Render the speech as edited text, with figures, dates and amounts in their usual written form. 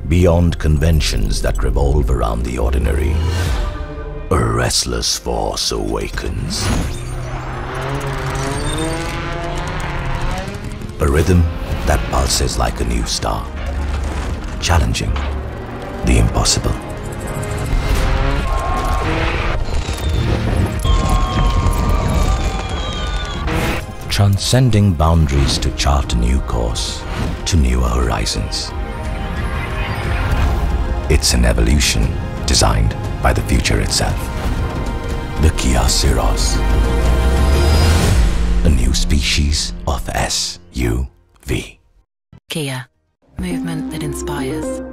Beyond conventions that revolve around the ordinary, a restless force awakens. A rhythm that pulses like a new star, challenging the impossible. Transcending boundaries to chart a new course to newer horizons. It's an evolution designed by the future itself. The Kia Syros. A new species of SUV. Kia. Movement that inspires.